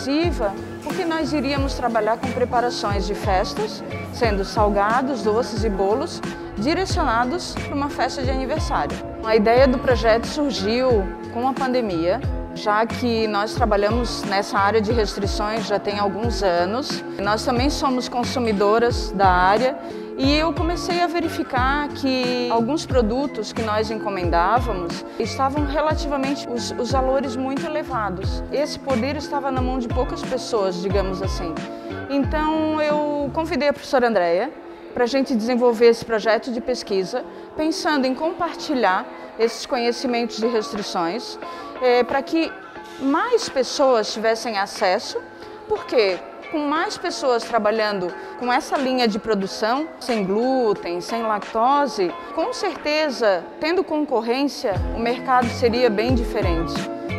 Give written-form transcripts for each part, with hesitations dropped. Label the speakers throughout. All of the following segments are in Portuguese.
Speaker 1: exclusiva porque nós iríamos trabalhar com preparações de festas, sendo salgados, doces e bolos, direcionados para uma festa de aniversário. A ideia do projeto surgiu com a pandemia, já que nós trabalhamos nessa área de restrições já tem alguns anos. Nós também somos consumidoras da área e eu comecei a verificar que alguns produtos que nós encomendávamos estavam relativamente os valores muito elevados. Esse poder estava na mão de poucas pessoas, digamos assim. Então eu convidei a professora Andréia para a gente desenvolver esse projeto de pesquisa, pensando em compartilhar esses conhecimentos de restrições, para que mais pessoas tivessem acesso, porque com mais pessoas trabalhando com essa linha de produção, sem glúten, sem lactose, com certeza, tendo concorrência, o mercado seria bem diferente.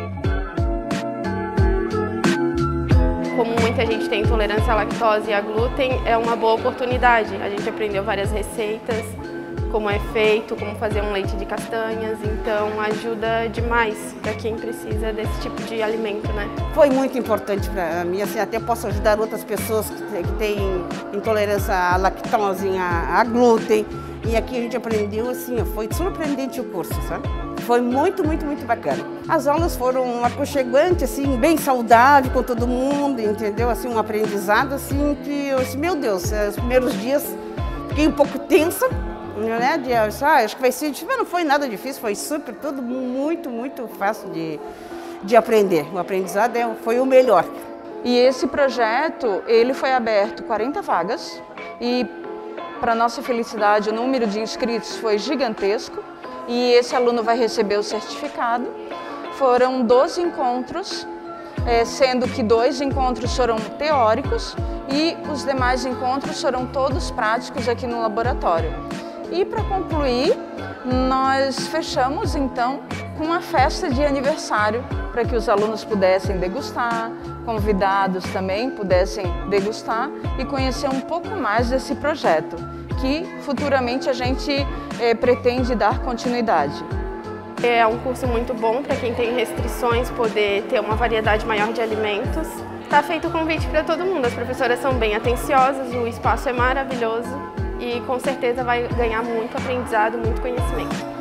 Speaker 2: Como muita gente tem intolerância à lactose e a glúten, é uma boa oportunidade. A gente aprendeu várias receitas, como é feito, como fazer um leite de castanhas, então ajuda demais para quem precisa desse tipo de alimento, né?
Speaker 3: Foi muito importante para mim, assim, até posso ajudar outras pessoas que têm intolerância à lactose, a glúten. E aqui a gente aprendeu, assim, foi surpreendente o curso, sabe? Foi muito, muito, muito bacana. As aulas foram aconchegantes, assim, bem saudável com todo mundo, entendeu? Assim, um aprendizado, assim, que eu disse, meu Deus, os primeiros dias fiquei um pouco tensa, né? Acho que vai ser difícil, mas não foi nada difícil, foi super, tudo muito, muito fácil de aprender. O aprendizado foi o melhor.
Speaker 1: E esse projeto, ele foi aberto 40 vagas e, para nossa felicidade, o número de inscritos foi gigantesco e esse aluno vai receber o certificado. Foram 12 encontros, sendo que 2 encontros foram teóricos e os demais encontros foram todos práticos aqui no laboratório. E para concluir, nós fechamos então com uma festa de aniversário para que os alunos pudessem degustar, convidados também pudessem degustar e conhecer um pouco mais desse projeto, que futuramente a gente pretende dar continuidade.
Speaker 2: É um curso muito bom para quem tem restrições poder ter uma variedade maior de alimentos. Está feito o convite para todo mundo, as professoras são bem atenciosas, o espaço é maravilhoso. E com certeza vai ganhar muito aprendizado, muito conhecimento.